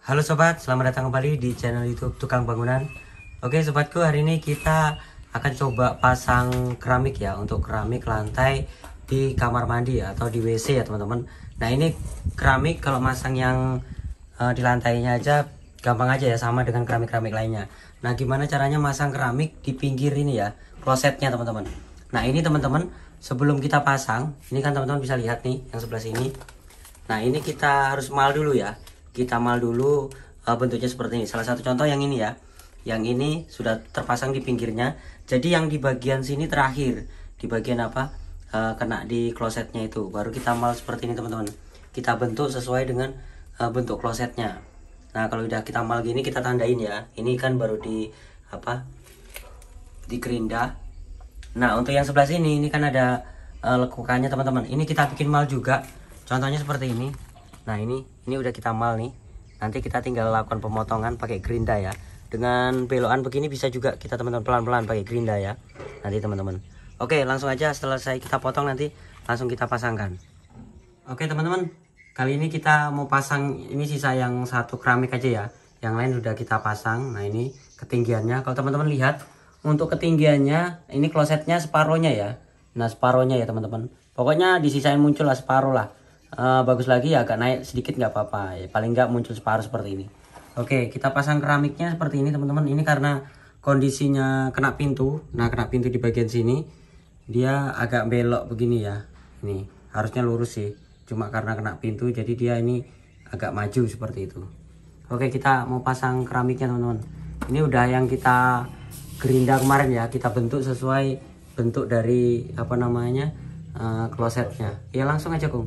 Halo sobat, selamat datang kembali di channel YouTube Tukang Bangunan. Oke sobatku, hari ini kita akan coba pasang keramik ya, untuk keramik lantai di kamar mandi atau di WC ya teman-teman. Nah ini keramik kalau masang yang di lantainya aja gampang aja ya, sama dengan keramik-keramik lainnya. Nah gimana caranya masang keramik di pinggir ini ya, klosetnya teman-teman. Nah ini teman-teman, sebelum kita pasang, ini kan teman-teman bisa lihat nih yang sebelah sini. Nah ini kita harus mal dulu ya. Kita mal dulu bentuknya seperti ini. Salah satu contoh yang ini ya. Yang ini sudah terpasang di pinggirnya. Jadi yang di bagian sini terakhir, di bagian apa, kena di klosetnya itu. Baru kita mal seperti ini teman-teman. Kita bentuk sesuai dengan bentuk klosetnya. Nah kalau udah kita mal gini, kita tandain ya. Ini kan baru di apa, di gerinda. Nah untuk yang sebelah sini, ini kan ada lekukannya teman-teman. Ini kita bikin mal juga. Contohnya seperti ini. Nah ini udah kita mal nih. Nanti kita tinggal lakukan pemotongan pakai gerinda ya. Dengan belokan begini bisa juga kita teman-teman pelan-pelan pakai gerinda ya. Nanti teman-teman. Oke, langsung aja setelah kita potong nanti langsung kita pasangkan. Oke teman-teman, kali ini kita mau pasang, ini sisa yang satu keramik aja ya. Yang lain udah kita pasang. Nah ini ketinggiannya. Kalau teman-teman lihat, untuk ketinggiannya ini klosetnya separohnya ya. Nah separohnya ya teman-teman. Pokoknya disisain muncul lah separuh lah. Bagus lagi ya agak naik sedikit nggak apa-apa ya, paling nggak muncul separuh seperti ini. Oke, kita pasang keramiknya seperti ini teman-teman. Ini karena kondisinya kena pintu. Nah kena pintu di bagian sini, dia agak belok begini ya. Ini harusnya lurus sih, cuma karena kena pintu jadi dia ini agak maju seperti itu. Oke, kita mau pasang keramiknya teman-teman. Ini udah yang kita gerinda kemarin ya, kita bentuk sesuai bentuk dari apa namanya, klosetnya ya. Langsung aja Kung,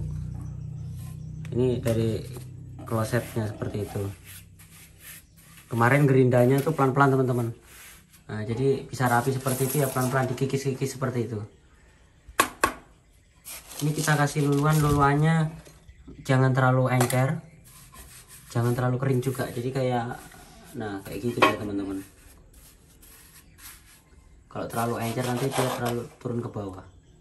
ini dari klosetnya seperti itu. Kemarin gerindanya tuh pelan-pelan teman-teman. Nah jadi bisa rapi seperti itu ya, pelan-pelan dikikis-kikis seperti itu. Ini kita kasih luluannya jangan terlalu encer, jangan terlalu kering juga, jadi kayak, nah kayak gitu ya teman-teman. Kalau terlalu encer nanti dia terlalu turun ke bawah.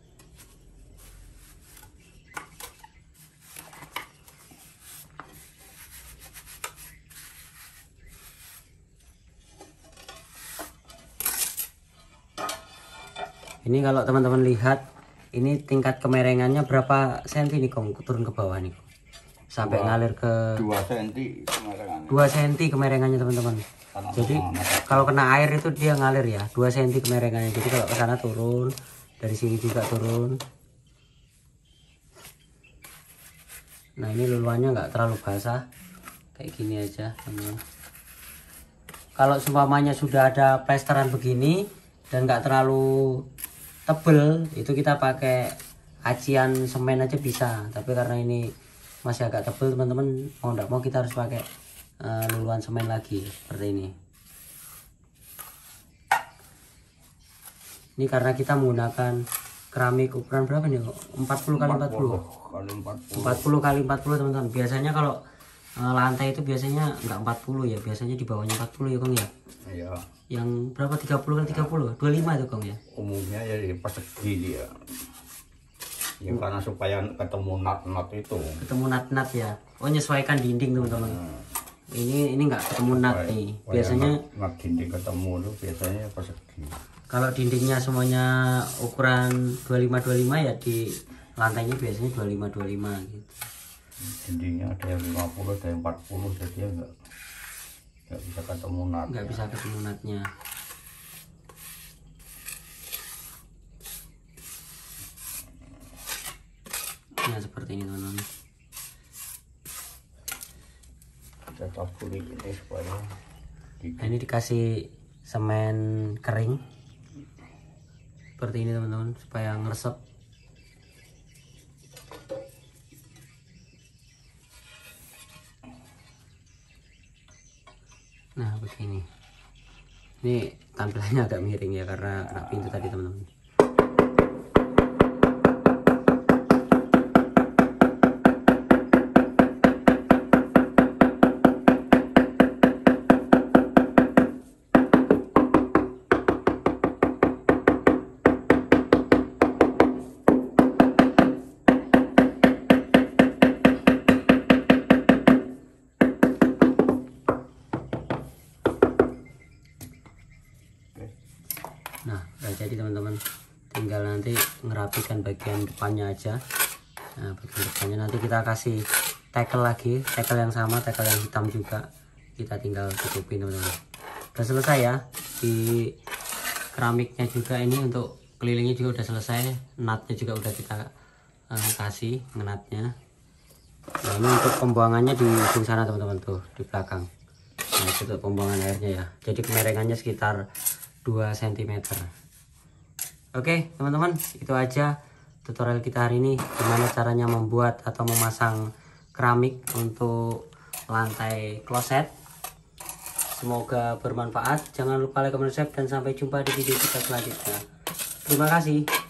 Ini kalau teman-teman lihat, ini tingkat kemerengannya berapa senti nih Kong, turun ke bawah nih sampai ngalir ke 2 cm kemerengannya. 2 cm kemerengannya teman-teman. Jadi kalau kena air itu dia ngalir ya, 2 cm kemerengannya. Jadi kalau ke sana turun, dari sini juga turun. Nah ini luluannya nggak terlalu basah, kayak gini aja teman-teman. Kalau seumpamanya sudah ada plesteran begini dan nggak terlalu tebel, itu kita pakai acian semen aja bisa. Tapi karena ini masih agak tebel teman-teman, mau nggak mau kita harus pakai luluan semen lagi seperti ini. Ini karena kita menggunakan keramik ukuran berapa nih, 40 kali 40 kali 40 teman-teman. Biasanya kalau lantai itu biasanya nggak 40 ya, biasanya di bawahnya 40 ya Kong ya. Iya. Yang berapa, 30 kali 30, 25 itu Kong ya. Umumnya ya di persegi dia. Ya karena supaya ketemu nut-nut itu. Ketemu nut-nut ya. Oh nyesuaikan dinding teman-teman. Ini nggak ketemu nut nih. Biasanya nut dinding ketemu tuh biasanya persegi. Kalau dindingnya semuanya ukuran 25 ya, di lantainya biasanya 25 gitu. Dindingnya ada yang 50, ada yang 40, jadi ya nggak bisa ketemu nut. Nggak bisa ketemu nutnya. Nah seperti ini teman-teman. Kita taburi ini supaya Nah, ini dikasih semen kering seperti ini teman-teman, supaya ngeresep. Nah begini. Ini tampilannya agak miring ya karena kena pintu tadi teman-teman. jadi teman-teman tinggal nanti ngerapikan bagian depannya aja. Nah, bagian depannya nanti kita kasih tackle lagi, tackle yang sama, tackle yang hitam juga, kita tinggal tutupin teman-teman. Udah selesai ya, di keramiknya juga ini untuk kelilingnya juga udah selesai, nutnya juga udah kita kasih ngenatnya. Nah ini untuk pembuangannya di ujung sana teman-teman, tuh di belakang. Nah itu untuk pembuangan airnya ya, jadi kemerengannya sekitar 2 cm. Oke teman-teman, itu aja tutorial kita hari ini, gimana caranya membuat atau memasang keramik untuk lantai kloset. Semoga bermanfaat. Jangan lupa like, comment, subscribe, dan sampai jumpa di video kita selanjutnya. Terima kasih.